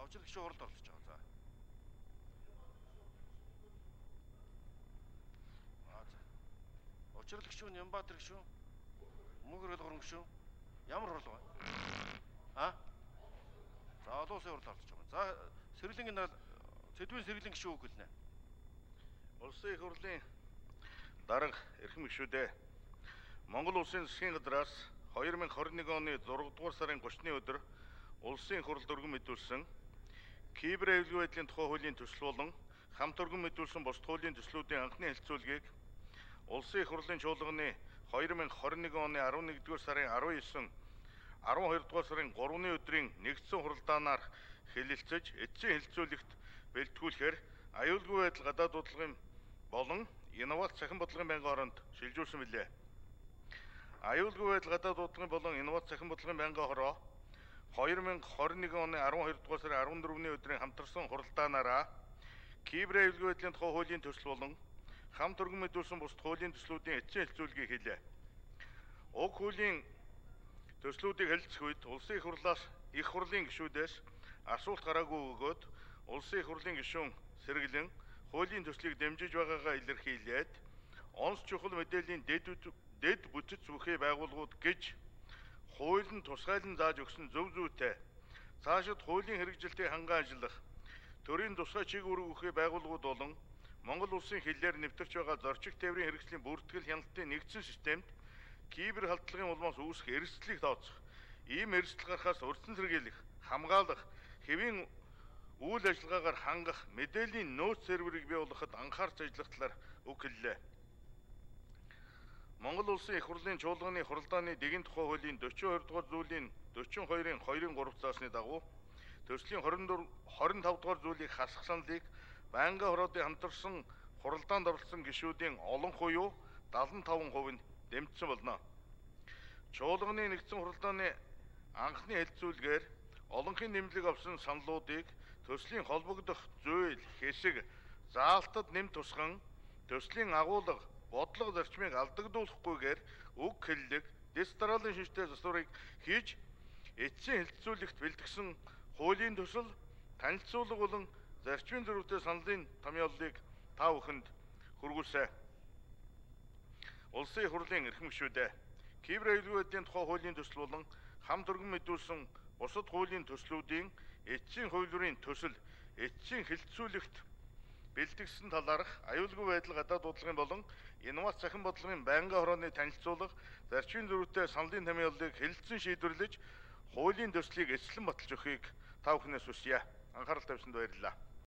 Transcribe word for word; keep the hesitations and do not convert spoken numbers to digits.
Учир гишүүн хуралд оролцож байгаа. За. Аа за. Учир гишүүн Нямбатар гишүүн Мөнгөрөл гурван гишүүн ямар хурал вэ? Аа? За олон улсын хурал оролцож байгаа. За сэргэлэнгийн Цэдвийн сэргэлэн гишүүн үг хэлнэ. Улсын их хурлын дарга эрхэм гишүүдээ Монгол улсын засгийн газраас two thousand twenty-one оны зургаадугаар сарын thirty-ны өдөр улсын их хурлд өргөн мэдүүлсэн кибер аюулгүй байдлын тухай хуулийн төсөл болон хамт өргөн мэдүүлсэн бус хуулийн төслүүдийн анхны хэлэлцүүлгийг улсын их хурлын чуулганы two thousand twenty-one оны eleven-р сарын nineteen, twelve-р сарын three-ны өдрийн нэгдсэн хуралдаанаар хэлэлцэж эцсийн хэлэлцүүлэгт бэлтгүүлэхээр аюулгүй байдал гадаад бодлогын болон инновац цахим бодлогын байнгын хооронд шилжүүлсэн билээ. Аюулгүй байдал гадаад бодлогын болон инновац цахим бодлогын байнгын хороо two thousand twenty-one оны twelve-р сарын fourteen-ны өдрийн хамтарсан хуралдаанаараа кибер аюулгүй байдлын тухай хуулийн төсөл болон хамт өргөн мэдүүлсэн бус хуулийн төслүүдийн эцсийн хэлэлцүүлгийг хэлээ. Уг хуулийн төслүүдийг хэлэлцэх үед улсын их хурлаас их хурлын гишүүдээс асуулт гараагүй өгөөд улсын их хурлын гишүүн сэргэлэн хуулийн төслийг дэмжиж байгаагаа илэрхийлээд онц чухал мэдээллийн дэд дэд бүтэц бүхий байгууллагууд гэж хууль нь тусгайлан зааж өгсөн зөв зүйтэй цаашид хуулийн хэрэгжилтийг хангаан ажиллах төрийн тусгай чиг үүрэг бүхий байгууллагууд болон Монгол улсын хилээр нэвтэрч байгаа зорчигч тээврийн хэрэгслийн бүртгэл хяналтын нэгдсэн системд кибер халдлагын улмаас үүсэх эрсдлийг тооцох, ийм эрсдэл гарахаас урьдчилан сэргийлэх, хамгаалах, хэвийн үйл ажиллагаагаар хангах мэдээллийн нөөц серверийг бий болгоход анхаарч ажиллах талаар үг хэллээ. Монгол улсын их хурлын чуулганы хуралдааны дэгийн тухай хуулийн forty-two дугаар зүйлийн forty-two-ийн two-ын three заасны дагуу төслийн twenty-five дугаар зүйлийг хасах саналыг байнгын хороодын хамтарсан хуралдаанд оролцсон гишүүдийн олон хуйуу seventy-five percent нь дэмжсэн болно. Чуулганы нэгдсэн хуралдааны анхны хэлэлцүүлгээр олонхын нэмлэг авсан саналуудыг төслийн холбогдох зүйл, хэсэг, заалтад нэм тусган төслийн агуулга, бодлого зарчмыг алдагдуулахгүйгээр үг хэллэг, дистралийн шинжтэй засварыг хийж эцсийн хэлэлцүүлэгт бэлтгэсэн хуулийн төсөл, танилцуулга болон зарчмын зөрүүтэй саналын томьёоллыг та бүхэнд хүргүүлсэн. Улсын их хурлын эрхэм гишүүдээ кибер аюулгүй байдлын тухай хуулийн төсөл болон хамт өргөн мэдүүлсэн бусад хуулийн төслүүдийн эцсийн хувилбарын төсөл, эцсийн хэлэлцүүлэгт бэлтгэсэн талаарх аюулгүй байдал гадаад бодлогын болон инновац цахим бодлогын байнгын хорооны танилцуулга, зарчмын зөрүүтэй саналын томьёоллыг хэлэлцэн шийдвэрлэж хуулийн төслийг эсэлэн баталж өгөхийг та бүхнээс хүсье. Анхаарал тавьсанд баярлалаа.